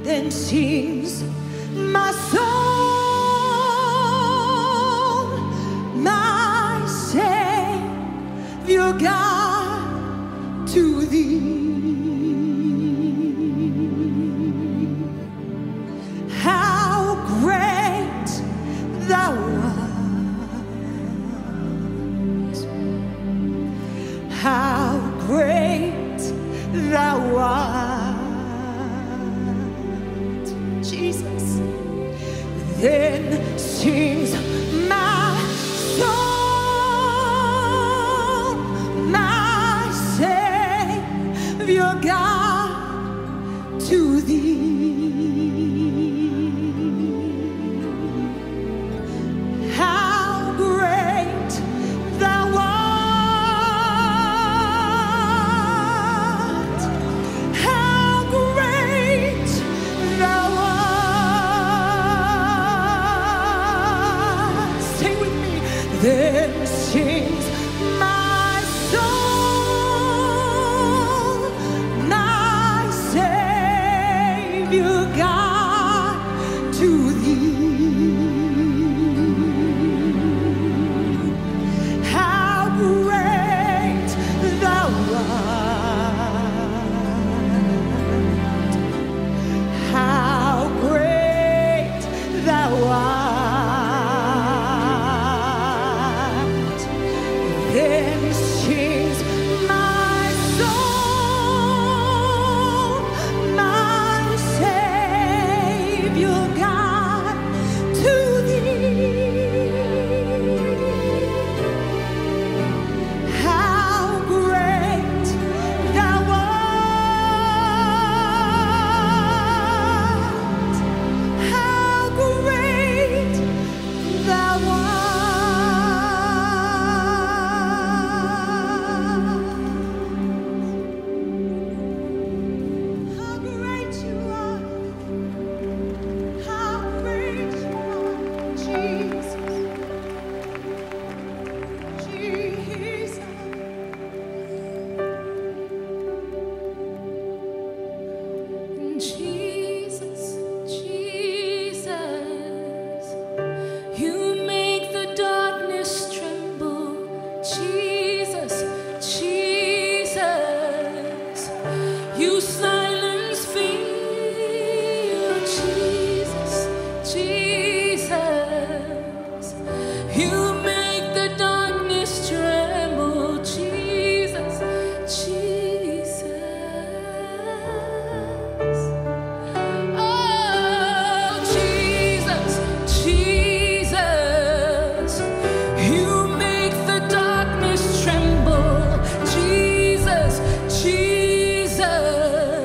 Then sings my soul, my Savior God, to thee. How great thou art, how great thou art, Jesus. Then sings my soul, my Savior God, to thee. How great thou art, how great thou art. Sing with me. Then sings my soul, my Savior God, to thee. How great thou art, how great thou art. Then sings my soul, my Savior God, to thee. How great thou art, how great thou art. How great you are, how great you are, Jesus, Jesus. Jesus, Jesus, you make the darkness tremble. Jesus, Jesus, you silence fear. Jesus, Jesus, you make the darkness tremble. Jesus, Jesus. Oh, Jesus, Jesus, you make the darkness tremble. Jesus, Jesus,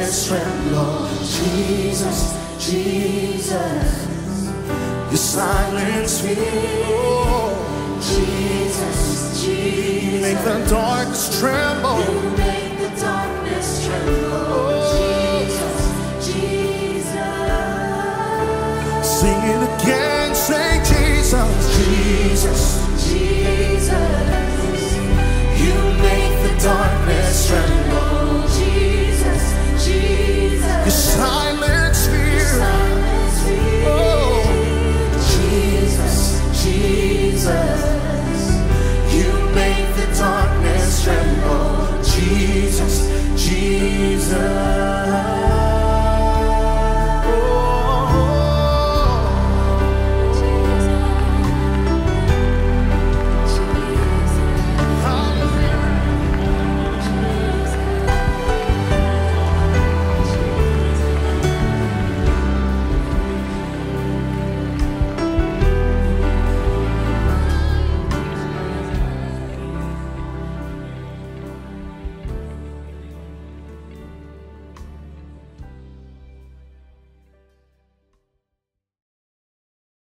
darkness tremble. Jesus, Jesus, you silence me. Oh, Jesus, Jesus, you make the darkness tremble. You make the darkness tremble. Oh, Jesus, Jesus. Sing it again, say Jesus, Jesus, Jesus. You make the darkness tremble.